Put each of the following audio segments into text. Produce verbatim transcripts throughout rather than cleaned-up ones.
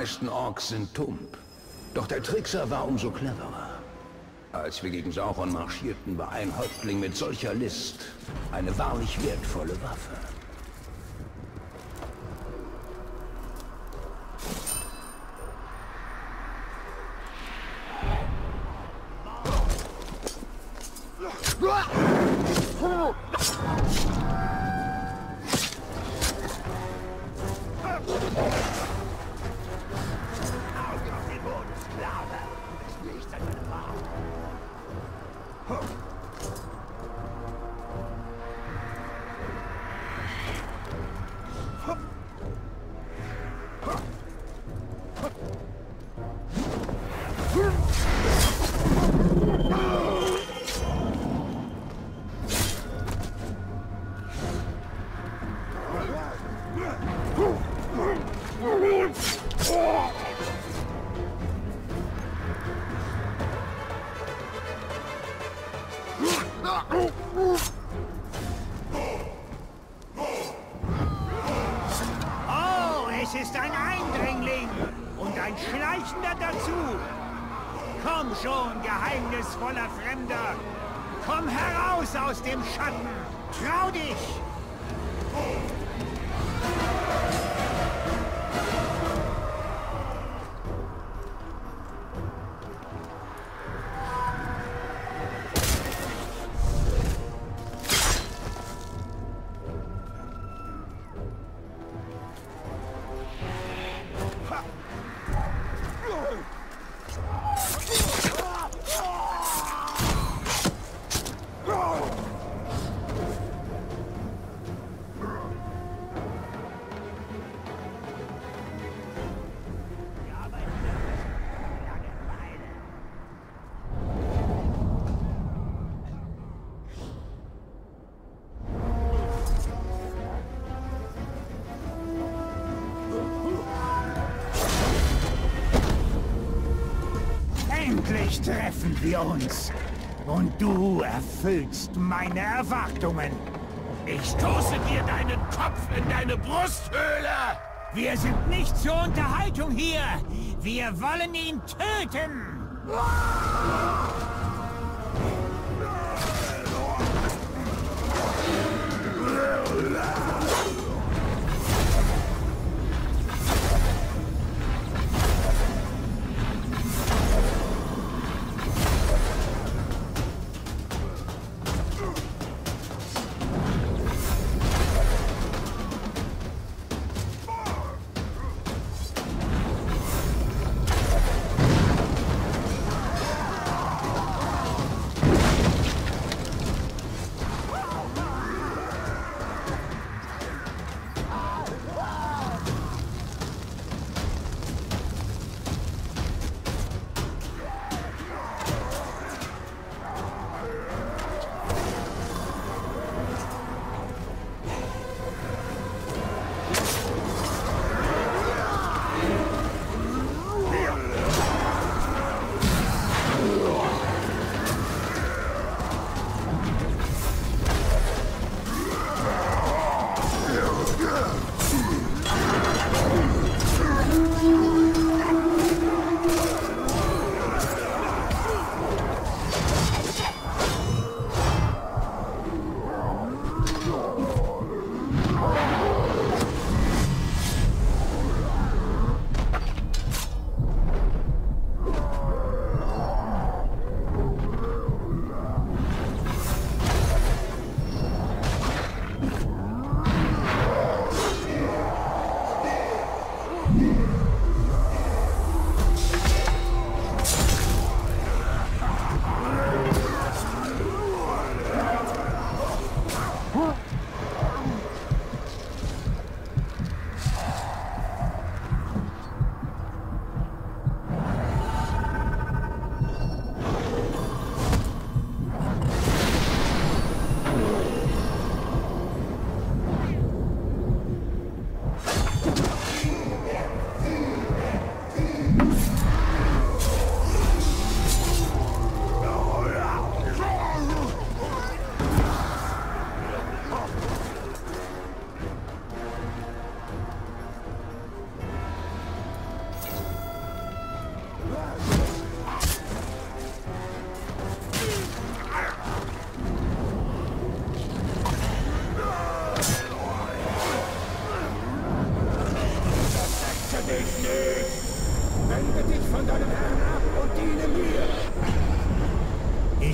meisten Orks sind tump. Doch der Trickser war umso cleverer. Als wir gegen Sauron marschierten, war ein Häuptling mit solcher List eine wahrlich wertvolle Waffe. Oh, es ist ein Eindringling und ein Schleichender dazu. Komm schon, geheimnisvoller Fremder. Komm heraus aus dem Schatten. Trau dich! Endlich treffen wir uns. Und du erfüllst meine Erwartungen. Ich stoße dir deinen Kopf in deine Brusthöhle! Wir sind nicht zur Unterhaltung hier. Wir wollen ihn töten.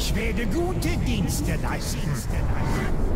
Ich werde gute Dienste leisten.